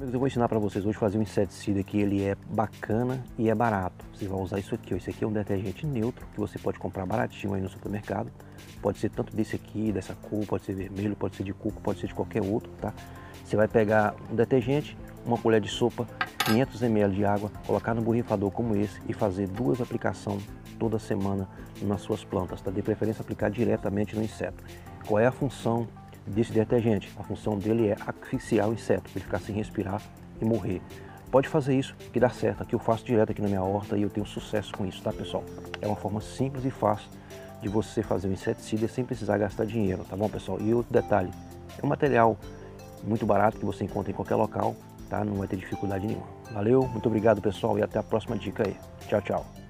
Eu vou ensinar para vocês hoje fazer um inseticida que ele é bacana e é barato. Você vai usar isso aqui, ó. Esse aqui é um detergente neutro que você pode comprar baratinho aí no supermercado. Pode ser tanto desse aqui, dessa cor, pode ser vermelho, pode ser de coco, pode ser de qualquer outro, tá? Você vai pegar um detergente, uma colher de sopa, 500 ml de água, colocar no borrifador como esse e fazer 2 aplicações toda semana nas suas plantas, tá? De preferência aplicar diretamente no inseto. Qual é a função desse detergente? A função dele é asfixiar o inseto, para ele ficar sem respirar e morrer. Pode fazer isso que dá certo, aqui eu faço direto aqui na minha horta e eu tenho sucesso com isso, tá pessoal? É uma forma simples e fácil de você fazer um inseticida sem precisar gastar dinheiro, tá bom pessoal? E outro detalhe, é um material muito barato que você encontra em qualquer local, tá? Não vai ter dificuldade nenhuma. Valeu, muito obrigado pessoal e até a próxima dica aí. Tchau, tchau.